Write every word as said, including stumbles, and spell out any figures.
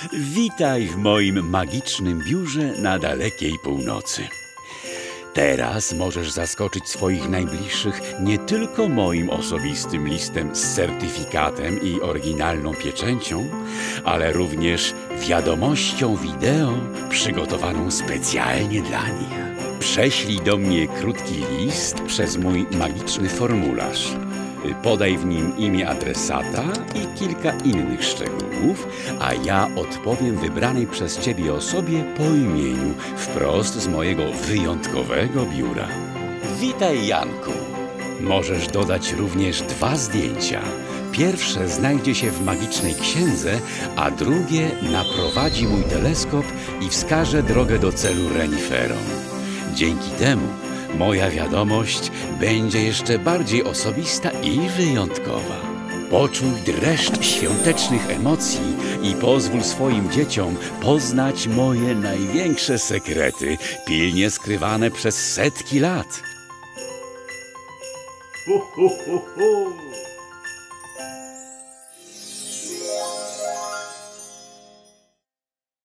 Witaj w moim magicznym biurze na dalekiej północy. Teraz możesz zaskoczyć swoich najbliższych nie tylko moim osobistym listem z certyfikatem i oryginalną pieczęcią, ale również wiadomością wideo przygotowaną specjalnie dla nich. Prześlij do mnie krótki list przez mój magiczny formularz. Podaj w nim imię adresata i kilka innych szczegółów, a ja odpowiem wybranej przez Ciebie osobie po imieniu, wprost z mojego wyjątkowego biura. Witaj, Janku! Możesz dodać również dwa zdjęcia. Pierwsze znajdzie się w magicznej księdze, a drugie naprowadzi mój teleskop i wskaże drogę do celu reniferom. Dzięki temu moja wiadomość będzie jeszcze bardziej osobista i wyjątkowa. Poczuj dreszcz świątecznych emocji i pozwól swoim dzieciom poznać moje największe sekrety, pilnie skrywane przez setki lat. Ho, ho, ho, ho.